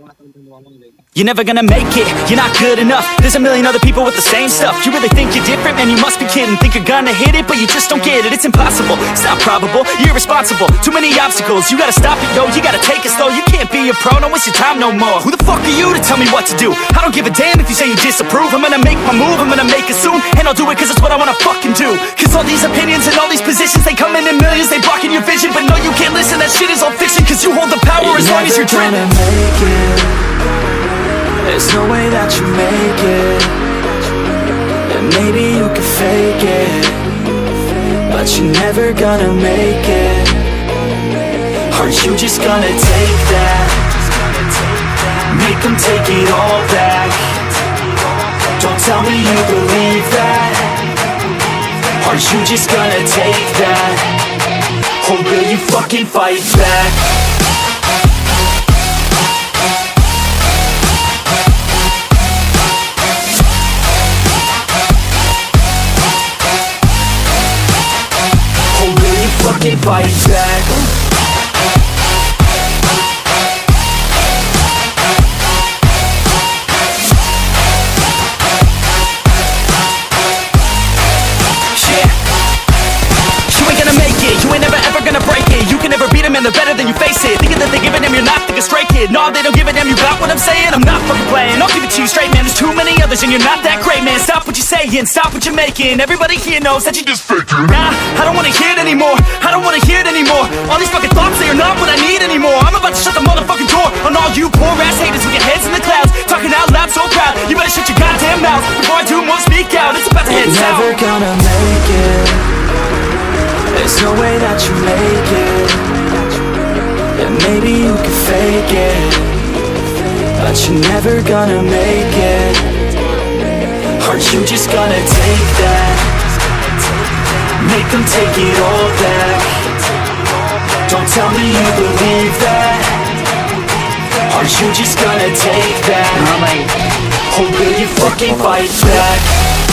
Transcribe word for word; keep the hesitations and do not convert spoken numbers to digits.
You're never gonna make it, you're not good enough. There's a million other people with the same stuff. You really think you're different? Man, you must be kidding. Think you're gonna hit it, but you just don't get it. It's impossible, it's not probable, you're irresponsible. Too many obstacles, you gotta stop it, yo. You gotta take it slow, you can't be a pro. Don't waste your time no more. Who the fuck are you to tell me what to do? I don't give a damn if you say you disapprove. I'm gonna make my move, I'm gonna make it soon. And I'll do it cause it's what I wanna fucking do. Cause all these opinions and all these positions, they come in in millions, they blocking your vision. But no, you can't listen, that shit is all fiction. Cause you hold the power you're as long as you're dreaming. Make it. There's no way that you make it. And maybe you can fake it, but you're never gonna make it. Are you just gonna take that? Make them take it all back. Don't tell me you believe that. Are you just gonna take that? Or will you fucking fight back? Fucking fight back. Yeah. You ain't gonna make it, you ain't never ever gonna break it. You can never beat them and they're better than you face it. Thinking that they give a damn, you're not thinking straight, kid. No, they don't give a damn, you got what I'm saying? I'm not fucking playing, I'll give it to you straight, man. There's too many others and you're not that great, man. Stop what you're saying, stop what you're making. Everybody here knows that you just faking. Nah, I don't wanna hear it anymore, I don't wanna hear it anymore. All these fucking thoughts, they are not what I need anymore. I'm about to shut the motherfucking door on all you poor ass haters with your heads in the clouds, talking out loud so proud. You better shut your goddamn mouth before I do more speak out. It's about to head south. You're never gonna make it. There's no way that you make it. And maybe you can fake it, but you're never gonna make it. Are you just gonna take that? Make them take it all back. Don't tell me you believe that. Are you just gonna take that? Or will you fucking fight back?